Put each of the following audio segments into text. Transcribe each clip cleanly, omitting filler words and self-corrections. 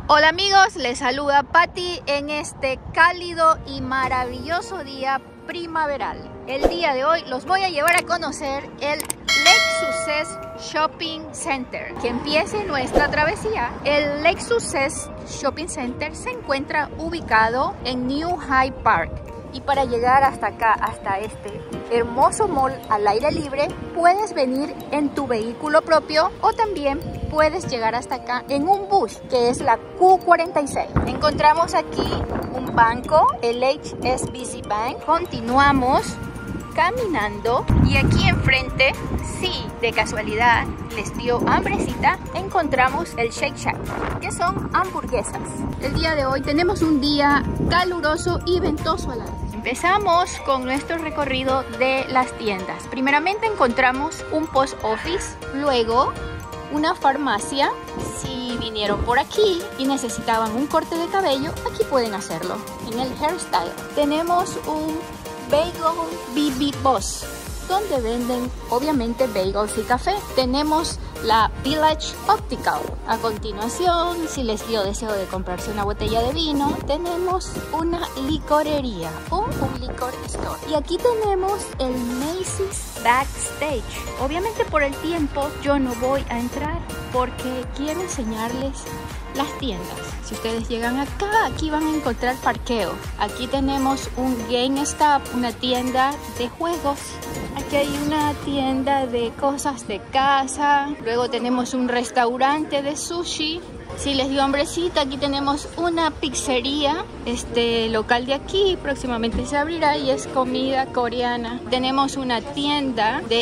Hola amigos, les saluda Patti en este cálido y maravilloso día primaveral. El día de hoy los voy a llevar a conocer el Lake Success Shopping Center. Que empiece nuestra travesía. El Lake Success Shopping Center se encuentra ubicado en New Hyde Park. Y para llegar hasta acá, hasta este hermoso mall al aire libre, puedes venir en tu vehículo propio o también puedes llegar hasta acá en un bus, que es la Q46. Encontramos aquí un banco, el HSBC Bank. Continuamos caminando y aquí enfrente, si de casualidad les dio hambrecita, encontramos el Shake Shack, que son hamburguesas. El día de hoy tenemos un día caluroso y ventoso a la vez. Empezamos con nuestro recorrido de las tiendas. Primeramente encontramos un post office, luego una farmacia. Si vinieron por aquí y necesitaban un corte de cabello, aquí pueden hacerlo en el hairstyle. Tenemos un Bagel BB Boss, donde venden obviamente bagels y café. Tenemos la Village Optical. A continuación, si les dio deseo de comprarse una botella de vino, tenemos una licorería o un liquor store. Y aquí tenemos el Macy's Backstage. Obviamente por el tiempo yo no voy a entrar porque quiero enseñarles las tiendas. Si ustedes llegan acá, aquí van a encontrar parqueo. Aquí tenemos un GameStop, una tienda de juegos. Aquí hay una tienda de cosas de casa. Luego tenemos un restaurante de sushi. Si les dio hambrecita, aquí tenemos una pizzería. Este local de aquí próximamente se abrirá y es comida coreana. Tenemos una tienda de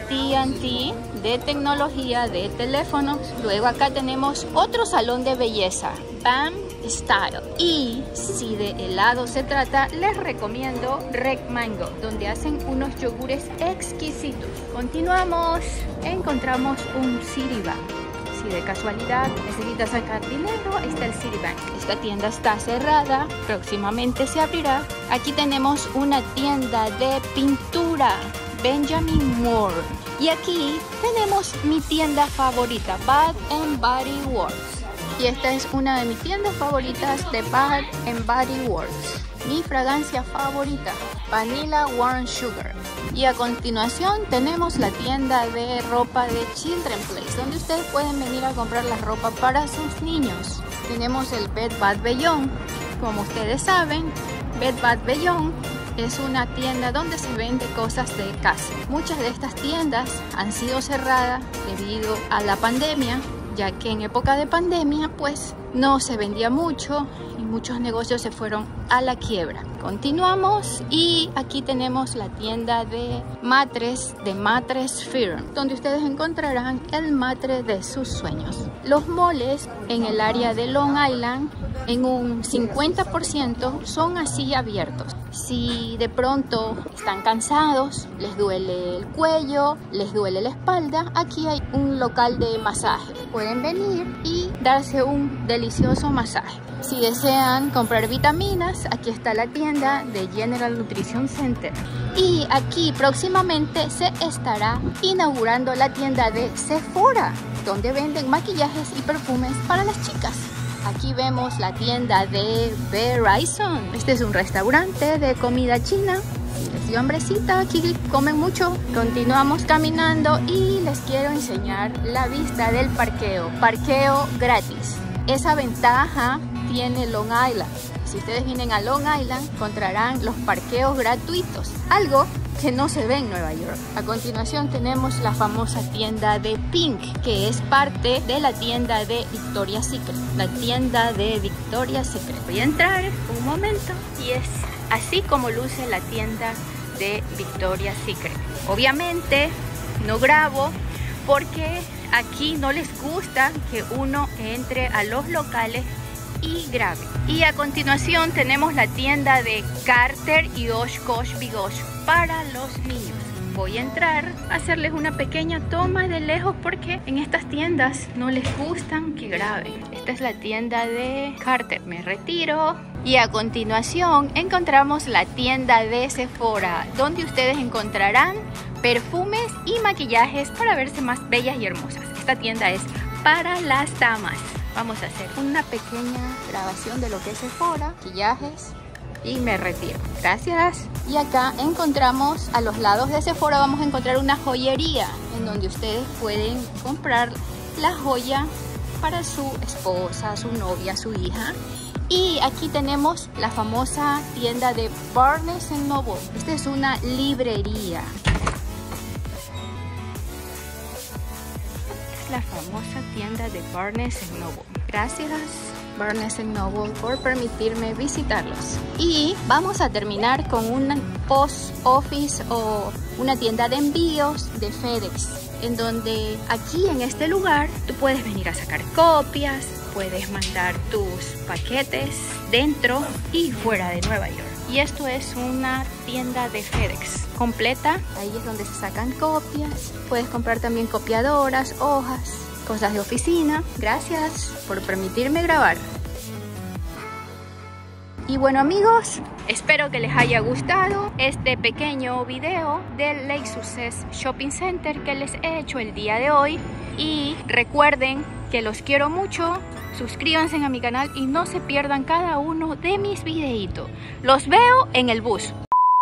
AT&T, de tecnología, de teléfonos. Luego acá tenemos otro salón de belleza, Bam Style. Y si de helado se trata, les recomiendo Red Mango, donde hacen unos yogures exquisitos. Continuamos, encontramos un Citibank. Si de casualidad necesitas sacar dinero, está el Citibank. Esta tienda está cerrada, próximamente se abrirá. Aquí tenemos una tienda de pintura, Benjamin Moore. Y aquí tenemos mi tienda favorita, Bath and Body Works. Y esta es una de mis tiendas favoritas de Bath and Body Works. Mi fragancia favorita, Vanilla Warm Sugar. Y a continuación tenemos la tienda de ropa de Children's Place, donde ustedes pueden venir a comprar la ropa para sus niños. Tenemos el Bed Bath Beyond. Como ustedes saben, Bed Bath Beyond es una tienda donde se vende cosas de casa. Muchas de estas tiendas han sido cerradas debido a la pandemia, ya que en época de pandemia pues no se vendía mucho y muchos negocios se fueron a la quiebra. Continuamos y aquí tenemos la tienda de Mattress de Mattress Firm, donde ustedes encontrarán el matre de sus sueños. Los moles en el área de Long Island en un 50% son así abiertos. Si de pronto están cansados, les duele el cuello, les duele la espalda, aquí hay un local de masaje. Pueden venir y darse un delicioso masaje. Si desean comprar vitaminas, aquí está la tienda de General Nutrition Center. Y aquí próximamente se estará inaugurando la tienda de Sephora, donde venden maquillajes y perfumes para las chicas. Aquí vemos la tienda de Verizon. Este es un restaurante de comida china. Si les dio hambrecita, aquí comen mucho. Continuamos caminando y les quiero enseñar la vista del parqueo. Parqueo gratis. Esa ventaja tiene Long Island. Si ustedes vienen a Long Island, encontrarán los parqueos gratuitos. Algo que no se ve en Nueva York. A continuación tenemos la famosa tienda de Pink, que es parte de la tienda de Victoria's Secret. La tienda de Victoria's Secret. Voy a entrar un momento y es así como luce la tienda de Victoria's Secret. Obviamente no grabo porque aquí no les gusta que uno entre a los locales y grabe. Y a continuación tenemos la tienda de Carter y Oshkosh B'gosh para los niños. Voy a entrar a hacerles una pequeña toma de lejos porque en estas tiendas no les gustan que graben. Esta es la tienda de Carter. Me retiro. Y a continuación encontramos la tienda de Sephora, donde ustedes encontrarán perfumes y maquillajes para verse más bellas y hermosas. Esta tienda es para las damas. vamos a hacer una pequeña grabación de lo que es Sephora, maquillajes, y me retiro. Gracias. Y acá encontramos, a los lados de Sephora vamos a encontrar una joyería en donde ustedes pueden comprar la joya para su esposa, su novia, su hija. Y aquí tenemos la famosa tienda de Barnes & Noble. Esta es una librería. Es la famosa tienda de Barnes & Noble. Gracias Barnes & Noble por permitirme visitarlos. Y vamos a terminar con un post office o una tienda de envíos de FedEx, en donde aquí en este lugar tú puedes venir a sacar copias, puedes mandar tus paquetes dentro y fuera de Nueva York. Y esto es una tienda de FedEx completa. Ahí es donde se sacan copias. Puedes comprar también copiadoras, hojas, cosas de oficina. Gracias por permitirme grabar. Y bueno amigos, espero que les haya gustado este pequeño video del Lake Success Shopping Center que les he hecho el día de hoy. Y recuerden que los quiero mucho. Suscríbanse a mi canal y no se pierdan cada uno de mis videitos. Los veo en el bus.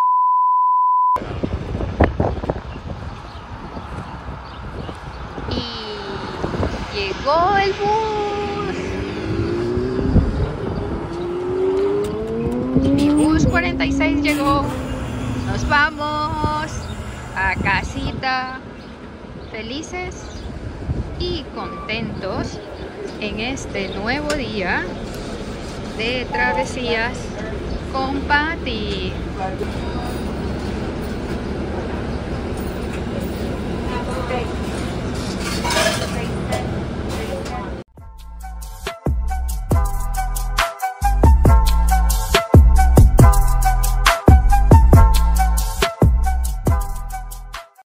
Y llegó el bus. Mi bus 46 llegó. Nos vamos a casita. Felices y contentos en este nuevo día de travesías con Patty.